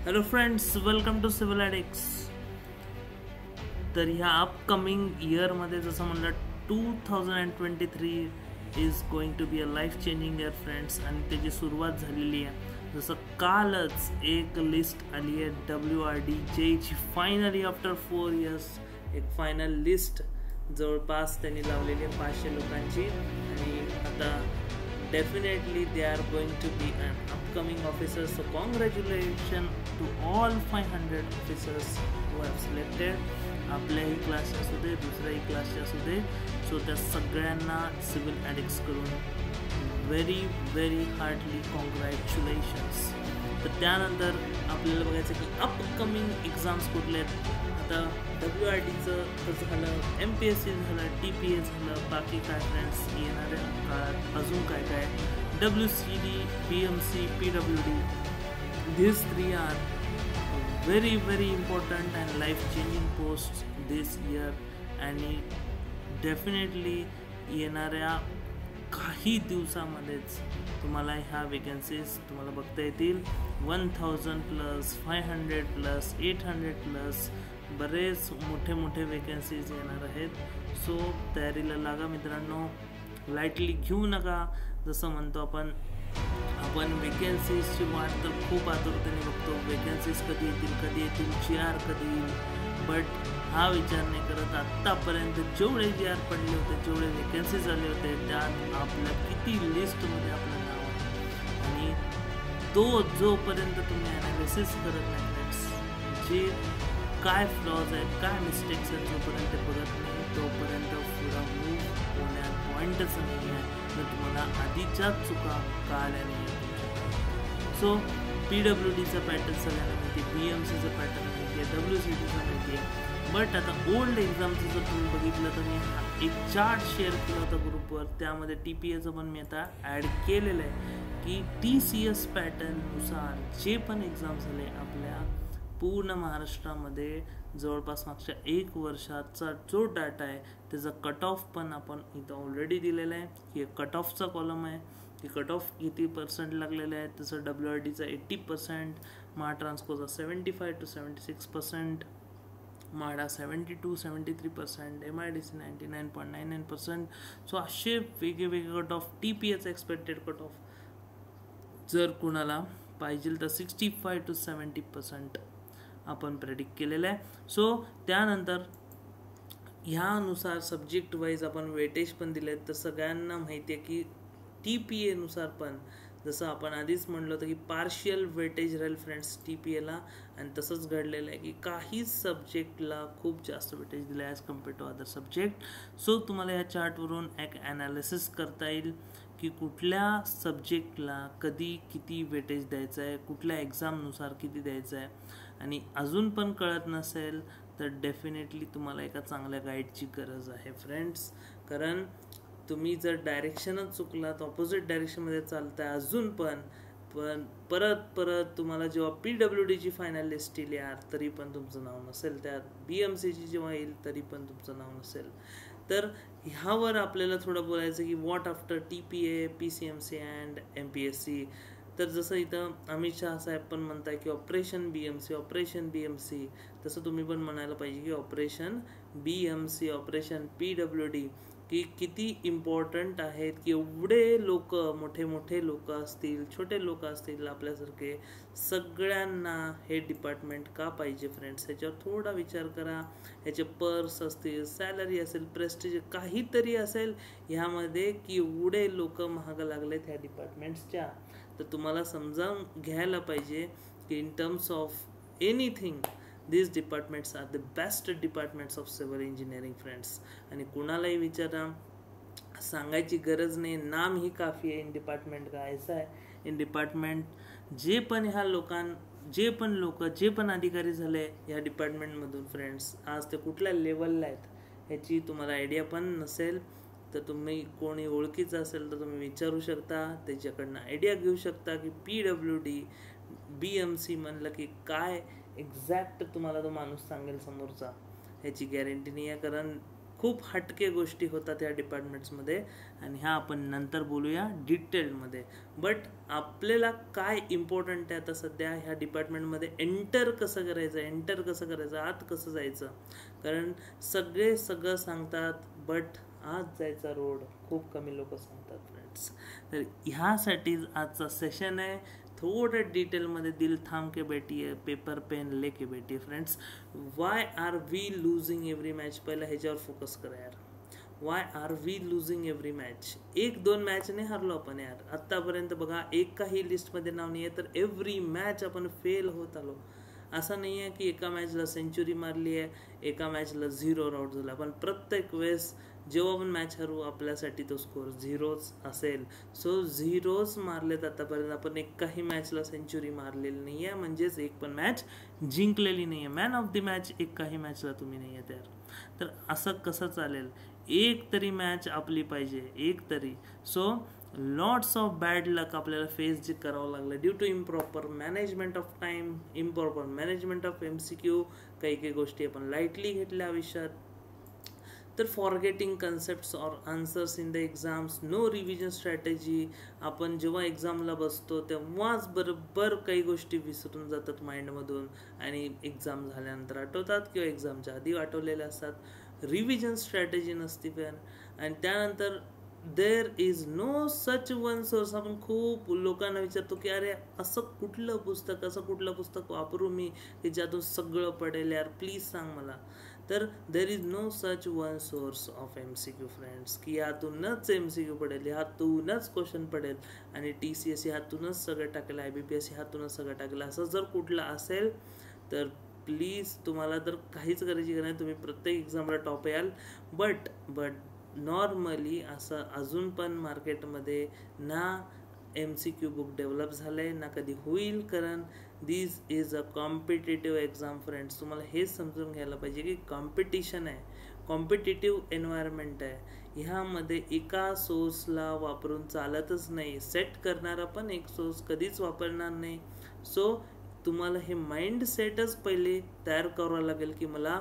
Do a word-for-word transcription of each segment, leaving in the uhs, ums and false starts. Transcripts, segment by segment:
Hello friends, welcome to civil addicts. तर ह्या upcoming इयरमध्ये जसं म्हणलं two thousand and twenty three is going to be a life changing year friends. आणि त्याची सुरुवात झालेली आहे. जसं कालच एक लिस्ट आली आहे डब्ल्यू आर डी जेची फायनली आफ्टर फोर इयर्स एक फायनल लिस्ट जवळपास त्यांनी लावलेली आहे पाचशे लोकांची. आणि आता definitely they are going to be an upcoming officer, so congratulations to all five hundred officers who have selected आपल्याही क्लासचे असू दे दुसऱ्याही क्लासचे असू दे. सो त्या सगळ्यांना सिव्हिल ॲडिक्स करून व्हेरी व्हेरी हार्डली कॉंग्रॅच्युलेशन्स. तर त्यानंतर आपल्याला बघायचं की अपकमिंग एक्झाम्स कुठले आहेत. आता डब्ल्यू आर डीचं तर झालं, एम पी एस सी झालं, टी पी ए झालं, बाकी काय फ्रेंड्स येणाऱ्या काळात अजून काय काय W C D, P M C, P W D, this three are very very important and life changing post this year. आणि डेफिनेटली येणाऱ्या काही दिवसामध्येच तुम्हाला ह्या वेकन्सीज तुम्हाला बघता येतील. One thousand plus, five hundred plus, eight hundred plus बरेच मोठे मोठे वेकन्सीज येणार आहेत. सो तयारीला लागा मित्रांनो, लाईटली घेऊ नका. जसं म्हणतो आपण आपण वेकन्सीजची वाट तर खूप आतुरतेने बघतो. वेकन्सीज कधी येतील कधी येतील जी आर कधी येईल, बट हा विचार नाही करत आत्तापर्यंत जेवढे जी आर पडले होते, जेवढे वेकन्सीज आले होते, त्यात आपल्या किती लिस्टमध्ये आपलं नाव आहे. आणि तो जोपर्यंत तुम्ही ॲनालिसिस करत नाही फ्रेंड्स, जे काय फ्लॉज आहेत, काय मिस्टेक्स आहेत, जोपर्यंत बघत नाही तोपर्यंत पुढं मूव्ह होण्यात पॉईंटच नाही आहे. तर तुम्हाला आधीच्याच चुका कळाल्या नाही. सो पी डब्ल्यू डीचा पॅटर्न सगळ्यांना माहिती आहे, बी एम सीचं पॅटर्न माहिती आहे, डब्ल्यू सी डीचं माहिती आहे. बट आता ओल्ड एक्झामचं जर तुम्ही बघितलं तर मी एक चार्ट शेअर केला होता ग्रुपवर. त्यामध्ये टी पी एचं पण मी आता ॲड केलेलं आहे की टी सी एस पॅटर्ननुसार जे पण एक्झाम झाले आपल्या पूर्ण महाराष्ट्रामध्ये जवळपास मागच्या एक वर्षाचा जो डाटा आहे त्याचा कट ऑफ पण आपण इथं ऑलरेडी दिलेला आहे. की कट ऑफचा कॉलम आहे की कट ऑफ किती पर्सेंट लागलेलं आहे. तसं डब्ल्यू आर डीचा एट्टी पर्सेंट, महाट्रान्सकोचा seventy five to seventy six percent, MHADA seventy two seventy three percent, M I D C ninety nine point nine nine percent. So असे वेगळे वेगळे कट ऑफ. टी पी एचा expected cut off जर कुणाला पाहिजे तर sixty five to seventy percent आपण predict केलेलं आहे. सो त्यानंतर ह्यानुसार सब्जेक्ट वाईज आपण वेटेज पण दिले आहेत. तर सगळ्यांना माहिती आहे की टी पी एनुसार पण जसं आपण आधीच म्हणलं होतं की पार्शियल वेटेज राहील फ्रेंड्स टी पी एला. आणि तसंच घडलेलं आहे की काही सब्जेक्टला खूप जास्त वेटेज दिलं आहे as compare to other subject. So तुम्हाला या चार्टवरून एक ॲनालिसिस करता येईल की कुठल्या सब्जेक्टला कधी किती वेटेज द्यायचं आहे, कुठल्या एक्झामनुसार किती द्यायचं आहे. आणि अजून पण कळत नसेल तर डेफिनेटली तुम्हाला एका चांगल्या गाईडची गरज आहे फ्रेंड्स. कारण तुम्ही जर डायरेक्शनच चुकलात, ऑपोजिट डायरेक्शनमध्ये चालताय अजून पण पण परत परत तुम्हाला जेव्हा पी डब्ल्यू डीची फायनल लिस्ट येईल यार तरी पण तुमचं नाव नसेल, त्यात बी एम सीची जेव्हा येईल तरी पण तुमचं नाव नसेल. तर ह्यावर आपल्याला थोडं बोलायचं की what after T P A, P C M C and M P S C. तर जसं इथं अमित शहा साहेब पण म्हणताय की operation B M C, operation B M C, तसं तुम्ही पण म्हणायला पाहिजे की operation B M C, operation P W D, की किती इम्पॉर्टंट आहेत. की एवढे लोक, मोठे मोठे लोक असतील, छोटे लोक असतील आपल्यासारखे, सगळ्यांना हे डिपार्टमेंट का पाहिजे फ्रेंड्स. ह्याच्यावर थोडा विचार करा. ह्याचे पर्स असतील, सॅलरी असेल, प्रेस्टिज काहीतरी असेल ह्यामध्ये की एवढे लोक महाग लागलेत ह्या डिपार्टमेंट्सच्या. तर तुम्हाला समजावून घ्यायला पाहिजे की in terms of anything these departments are the best departments of civil engineering friends. आणि कुणालाही विचारा, सांगायची गरज नाही, नाम ही काफी आहे. इन डिपार्टमेंट का ऐसा आहे, इन डिपार्टमेंट जे पण ह्या लोकां जे पण लोक जे पण अधिकारी झाले ह्या डिपार्टमेंटमधून फ्रेंड्स, आज ते कुठल्या लेवलला आहेत ह्याची तुम्हाला आयडिया पण नसेल तर तुम्ही कोणी ओळखीचं असेल तर तुम्ही विचारू शकता, त्याच्याकडनं आयडिया घेऊ शकता की P W D, B M C म्हणलं की काय एक्झॅक्ट तुम्हाला तो माणूस सांगेल समोरचा ह्याची गॅरंटी नाही आहे. कारण खूप हटके गोष्टी होतात या डिपार्टमेंट्समध्ये आणि ह्या आपण नंतर बोलूया डिटेलमध्ये. बट आपल्याला काय इम्पॉर्टंट आहे आता सध्या ह्या डिपार्टमेंटमध्ये एंटर कसं करायचं, एंटर कसं करायचं, आत कसं जायचं. कारण सगळे सगळं सांगतात बट आत जायचा रोड खूप कमी लोक सांगतात फ्रेंड्स. तर ह्यासाठीच आजचा सेशन आहे. थोडं डिटेलमध्ये दिल थांब के बैठी है, पेपर पेन लेके बैठी friends. Why are we losing every match, पहिला ह्याच्यावर फोकस करा यार. Why are we losing every match. एक दोन मॅचने हरलो आपण यार. आत्तापर्यंत बघा एकाही लिस्टमध्ये नाव नाही आहे, तर एव्हरी मॅच आपण फेल होत आलो. असं नाही आहे की एका मॅचला सेंचुरी मारली आहे, एका मॅचला झिरो आउट झाला. पण प्रत्येक वेळेस जेव्हा आपण मॅच हरू आपल्यासाठी तो स्कोअर झिरोच असेल. सो झिरोच मारलेत आतापर्यंत. आपण एकाही मॅचला सेंचुरी मारलेली नाही आहे, म्हणजेच एक पण मॅच जिंकलेली नाही आहे. मॅन ऑफ द मॅच एकाही मॅचला तुम्ही नाही आहे त्यावर. तर असं कसं चालेल. एक तरी मॅच आपली पाहिजे, एक तरी. So lots of bad luck आपल्याला फेस जे करावं लागलं due to improper management of time, improper management of M C Q. काही काही गोष्टी आपण लाईटली घेतल्या आयुष्यात. तर forgetting concepts or answers in the exams, no revision strategy. आपण जेव्हा एक्झामला बसतो तेव्हाच बरोबर काही गोष्टी विसरून जातात माइंडमधून आणि एक्झाम झाल्यानंतर आठवतात किंवा एक्झामच्या आधी आठवलेल्या असतात. रिव्हिजन स्ट्रॅटेजी नसती पण. आणि त्यानंतर there is no such one source. आपण खूप लोकांना विचारतो की अरे असं कुठलं पुस्तक, असं कुठलं पुस्तक वापरू मी की ज्यातून सगळं पडेल यार, प्लीज सांग मला. तर there is no such one source of M C Q friends, की यातूनच एम सी क्यू पडेल, ह्यातूनच क्वेश्चन पडेल. आणि टी सी एस ह्यातूनच सगळं टाकेल, आय बी पी एस ह्यातूनच सगळं टाकेल. असं जर कुठलं असेल तर प्लीज तुम्हाला तर काहीच करायची गरज नाही, तुम्ही प्रत्येक एक्झामला टॉप याल. बट बट नॉर्मली असं अजून पण मार्केटमध्ये ना M C Q book develop झालं आहे ना कधी होईल. कारण this is a competitive exam friends. तुम्हाला हेच समजून घ्यायला पाहिजे की कॉम्पिटिशन आहे, कॉम्पिटेटिव्ह एन्व्हायरमेंट आहे. ह्यामध्ये एका सोर्सला वापरून चालतच नाही. सेट करणारा पण एक सोर्स कधीच वापरणार नाही. सो तुम्हाला हे माइंड सेटच पहिले तयार करावं लागेल की मला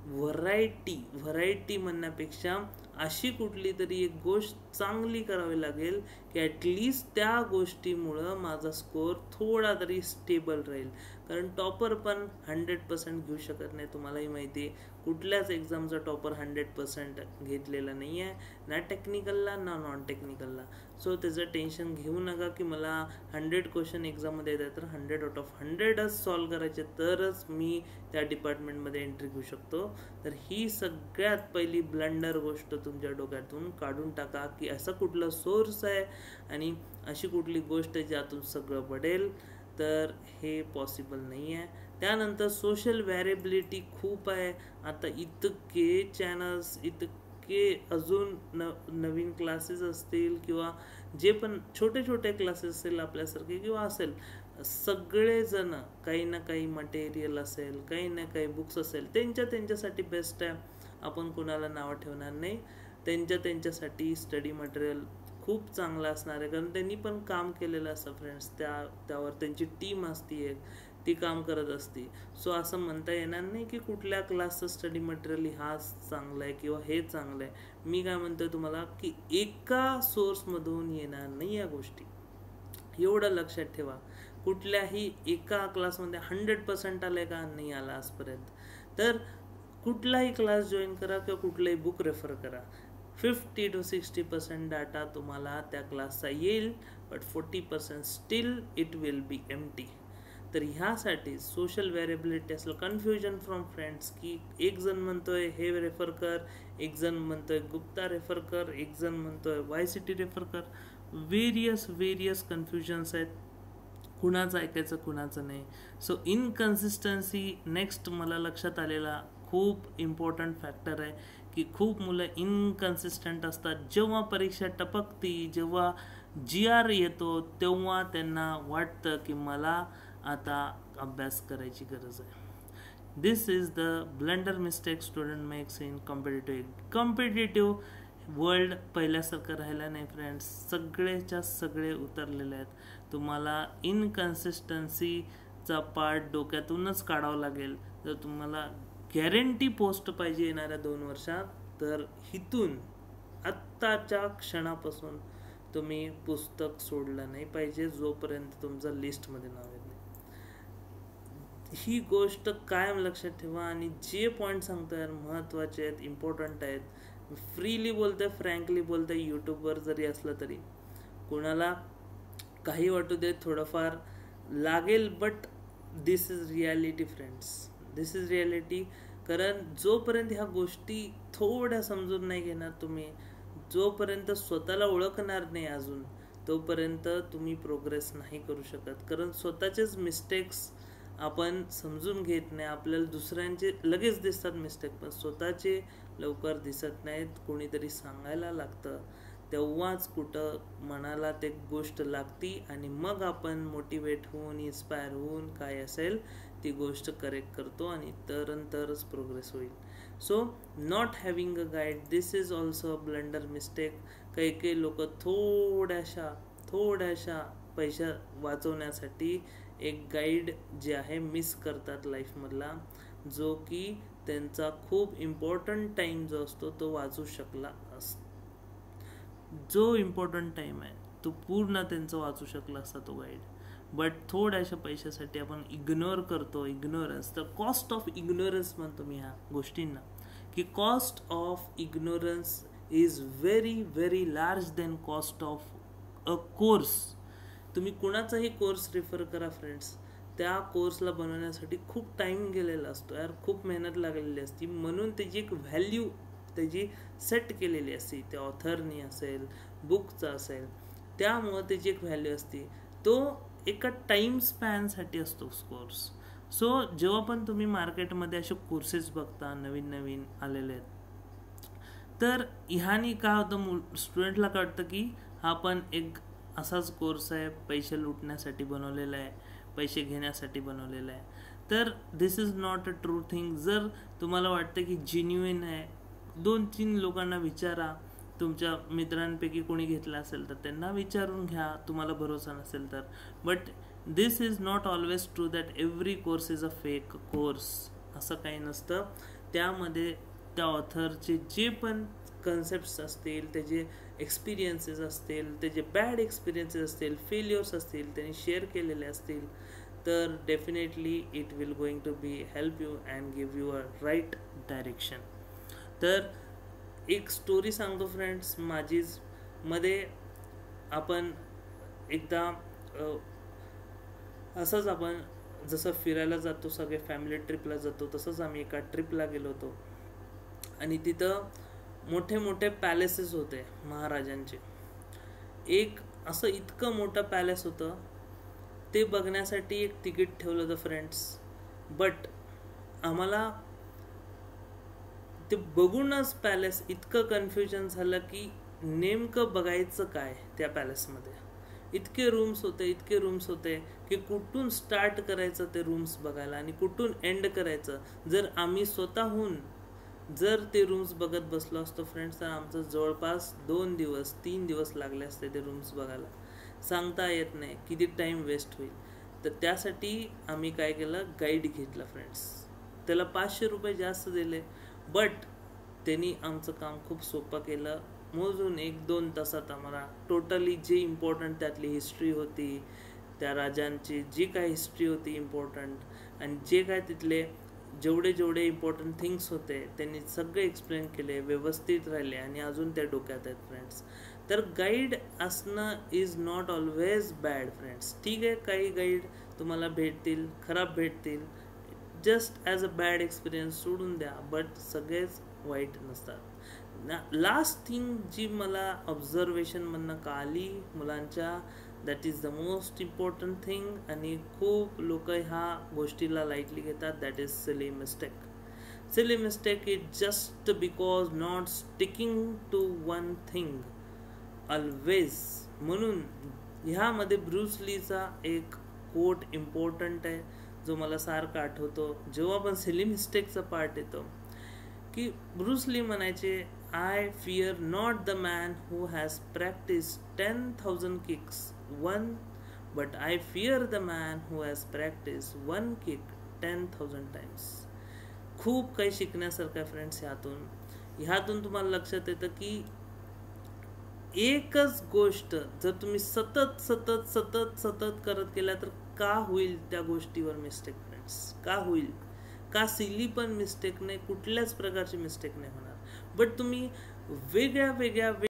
व्हरायटी व्हरायटी म्हणण्यापेक्षा अशी कुठली तरी एक गोष्ट चांगली करावी लागेल की ॲटलिस्ट त्या गोष्टीमुळं माझा स्कोअर थोडा तरी स्टेबल राहील. कारण टॉपर पण हंड्रेड पर्सेंट घेऊ शकत नाही. तुम्हालाही माहिती आहे कुठल्याच एक्झामचा टॉपर हंड्रेड पर्सेंट घेतलेला नाही आहे, ना टेक्निकलला ना नॉन टेक्निकलला. सो त्याचं टेन्शन घेऊ नका की मला हंड्रेड क्वेश्चन एक्झाममध्ये येतात तर हंड्रेड आउट ऑफ हंड्रेडच सॉल्व करायचे तरच मी त्या डिपार्टमेंटमध्ये एंट्री घेऊ शकतो. तर ही सगळ्यात पहिली ब्लंडर गोष्ट तुमच्या डोक्यातून काढून टाका की असं कुठलं सोर्स आहे आणि अशी कुठली गोष्ट आहे ज्यातून सगळं पडेल. तर हे पॉसिबल नाही आहे. त्यानंतर सोशल व्हॅरिएबिलिटी खूप आहे. आता इतके चॅनल्स, इतके अजून न नवीन क्लासेस असतील किंवा जे पण छोटे छोटे क्लासेस असेल आपल्यासारखे किंवा असेल, सगळेजण काही ना काही मटेरियल असेल, काही ना काही बुक्स असेल, त्यांच्या त्यांच्यासाठी बेस्ट आहे. आपण कुणाला नावं ठेवणार नाही. त्यांच्या त्यांच्यासाठी स्टडी मटेरियल खूप चांगलं असणार आहे. कारण त्यांनी पण काम केलेलं असतं फ्रेंड्स. त्या त्यावर त्यांची टीम असती एक, ती काम करत असते. सो असं म्हणता येणार नाही की कुठल्या क्लासचं स्टडी मटेरियल हाच चांगलं आहे किंवा हे चांगलं आहे. मी काय म्हणतोय तुम्हाला की एका सोर्समधून येणार नाही या गोष्टी, एवढं लक्षात ठेवा. कुठल्याही एका क्लासमध्ये हंड्रेड पर्सेंट आलं का नाही आला आजपर्यंत, तर कुठलाही क्लास जॉईन करा किंवा कुठलंही बुक रेफर करा. Fifty to sixty percent data तुम्हाला त्या क्लासचा येईल, but forty percent still it will be empty. तर ह्यासाठी सोशल व्हेरिएबिलिटी असलं, कन्फ्युजन फ्रॉम फ्रेंड्स की एक जण म्हणतोय हे रेफर कर, एक जण म्हणतोय गुप्ता रेफर कर, एक जण म्हणतोय वाय सी टी रेफर कर. वेरियस वेरियस कन्फ्युजन्स आहेत, कुणाचं ऐकायचं कुणाचं नाही. सो इनकन्सिस्टन्सी नेक्स्ट मला लक्षात आलेला खूप इम्पॉर्टंट फॅक्टर आहे की खूप मुलं इनकन्सिस्टंट असतात. जेव्हा परीक्षा टपकती, जेव्हा जी आर येतो तेव्हा त्यांना वाटतं की मला आता अभ्यास करायची गरज आहे. This is the blunder mistake student makes in competitive competitive world. पहिल्यासारखं राहिलं नाही फ्रेंड्स. सगळेच्या सगळे उतरलेले आहेत. तुम्हाला इनकन्सिस्टन्सीचा पार्ट डोक्यातूनच काढावं लागेल. जर तुम्हाला गॅरंटी पोस्ट पाहिजे येणाऱ्या दोन वर्षात तर इथून आत्ताच्या क्षणापासून तुम्ही पुस्तक सोडलं नाही पाहिजे जोपर्यंत तुमचं लिस्टमध्ये नाव येत नाही. ही गोष्ट कायम लक्षात ठेवा. आणि जे पॉईंट सांगतो यार महत्त्वाचे आहेत, इम्पॉर्टंट आहेत, फ्रीली बोलतोय, फ्रँकली बोलतोय, यूट्यूबवर जरी असलं तरी कोणाला काही वाटू दे, थोडंफार लागेल, but this is reality friends, this is reality. कारण जोपर्यंत ह्या गोष्टी थोड्या समजून नाही घेणार तुम्ही, जोपर्यंत स्वतःला ओळखणार नाही अजून, तोपर्यंत तुम्ही प्रोग्रेस नाही करू शकत. कारण स्वतःचेच मिस्टेक्स आपण समजून घेत नाही. आपल्याला दुसऱ्यांचे लगेच दिसतात मिस्टेक, पण स्वतःचे लवकर दिसत नाहीत. कोणीतरी सांगायला लागतं, तेव्हाच कुठं मनाला ते गोष्ट लागती आणि मग आपण मोटिवेट होऊन, इन्स्पायर होऊन काय असेल ती गोष्ट करेक्ट करतो आणि तरंतरच प्रोग्रेस होईल. So not having a guide, this is also a blunder mistake. काही काही लोक थोड्याशा थोड्याशा पैसा वाचवण्यासाठी एक गाईड जे आहे मिस करतात लाईफमधला, जो की त्यांचा खूप इम्पॉर्टंट टाईम जो असतो तो वाचू शकला असतो. जो इम्पॉर्टंट टाईम आहे तो पूर्ण त्यांचा वाचू शकला असता तो गाईड. बट थोड्याशा पैशासाठी आपण इग्नोर करतो. इग्नोरन्स, तर कॉस्ट ऑफ इग्नोरन्स म्हणतो मी ह्या गोष्टींना, की cost of ignorance is very very large then cost of a course. तुम्ही कुणाचाही कोर्स रेफर करा फ्रेंड्स, त्या कोर्सला बनवण्यासाठी खूप टाईम गेलेला असतो यार, खूप मेहनत लागलेली असती. म्हणून त्याची एक व्हॅल्यू त्याची सेट केलेली असते, त्या ऑथरनी असेल, बुकचा असेल, त्यामुळं त्याची एक व्हॅल्यू असते. तो एका टाईम स्पॅनसाठी असतो कोर्स. सो जेव्हा पण तुम्ही मार्केटमध्ये असे कोर्सेस बघता नवीन नवीन आलेले आहेत, तर ह्यानी काय होतं, स्टुडंटला कळतं की हा पण एक असाच कोर्स आहे, पैसे लुटण्यासाठी बनवलेला आहे, पैसे घेण्यासाठी बनवलेला आहे. तर this is not a true thing. जर तुम्हाला वाटतं की जेन्युइन आहे, दोन तीन लोकांना विचारा, तुमच्या मित्रांपैकी कोणी घेतला असेल तर त्यांना विचारून घ्या, तुम्हाला भरोसा नसेल तर. But this is not always true that every course is a fake course. असं काही नसतं. त्यामध्ये त्या ऑथरचे जे पण कन्सेप्ट्स असतील, त्याचे एक्सपिरियन्सेस असतील, त्याचे बॅड एक्सपिरियन्सेस असतील, फेल्युअर्स असतील, त्यांनी शेअर केलेले असतील, तर definitely it will going to be help you and give you a right direction. तर एक स्टोरी सांगतो फ्रेंड्स माझीच. मध्ये आपण एकदा असंच आपण जसं फिरायला जातो, सगळे फॅमिली ट्रिपला जातो, तसंच आम्ही एका ट्रिपला गेलो होतो. आणि तिथं मोठे मोठे पॅलेसेस होते महाराजांचे. एक असं इतकं मोठं पॅलेस होतं, ते बघण्यासाठी एक तिकीट ठेवलं होतं फ्रेंड्स. बट आम्हाला ते बघूनच पॅलेस इतकं कन्फ्युजन झालं की नेमकं बघायचं काय त्या पॅलेसमध्ये. इतके रूम्स होते, इतके रूम्स होते की कुठून स्टार्ट करायचं ते रूम्स बघायला आणि कुठून एंड करायचं. जर आम्ही स्वतःहून जर ते रूम्स बघत बसलो असतो फ्रेंड्स, तर आमचं जवळपास दोन दिवस तीन दिवस लागले असते ते रूम्स बघायला. सांगता येत नाही किती टाईम वेस्ट होईल. तर त्यासाठी आम्ही काय केलं, गाईड घेतला फ्रेंड्स. त्याला पाचशे रुपये जास्त दिले, बट त्यांनी आमचं काम खूप सोपं केलं. मोजून एक दोन तासात आम्हाला टोटली जे इम्पॉर्टंट त्यातली हिस्ट्री होती, त्या राजांची जी काय हिस्ट्री होती इम्पॉर्टंट, आणि जे काय तिथले जेवढे जेवढे इम्पॉर्टंट थिंग्स होते त्यांनी सगळे एक्सप्लेन केले, व्यवस्थित राहिले आणि अजून त्या डोक्यात आहेत फ्रेंड्स. तर गाईड असणं is not always bad friends. ठीक आहे, काही गाईड तुम्हाला भेटतील, खराब भेटतील, just as a bad experience सोडून द्या, बट सगळेच वाईट नसतात. लास्ट थिंग जी मला ऑब्झर्वेशनमधनं कळाली मुलांच्या, that is the most important thing, आणि खूप लोक ह्या गोष्टीला लाईटली घेतात, that is silly mistake. Silly mistake is just because not sticking to one thing always. म्हणून ह्यामध्ये ब्रूस लीचा एक कोट इम्पॉर्टंट आहे जो मला सारखा आठवतो जेव्हा पण सिली मिस्टेकचा पार्ट येतो, की ब्रूस ली म्हणायचे, I fear not the man who has practice ten thousand kicks one, but I fear the man who has practice one kick ten thousand times. खूप काही शिकण्यासारखं आहे फ्रेंड्स ह्यातून. ह्यातून तुम्हाला लक्षात येतं की एकच गोष्ट जर तुम्ही सतत सतत सतत सतत करत गेला तर का होईल त्या गोष्टीवर मिस्टेक फ्रेंड्स, का होईल, का सिली पण मिस्टेक नाही, कुठल्याच प्रकारची मिस्टेक नाही होणार. बट तुम्ही वेगळ्या वेगळ्या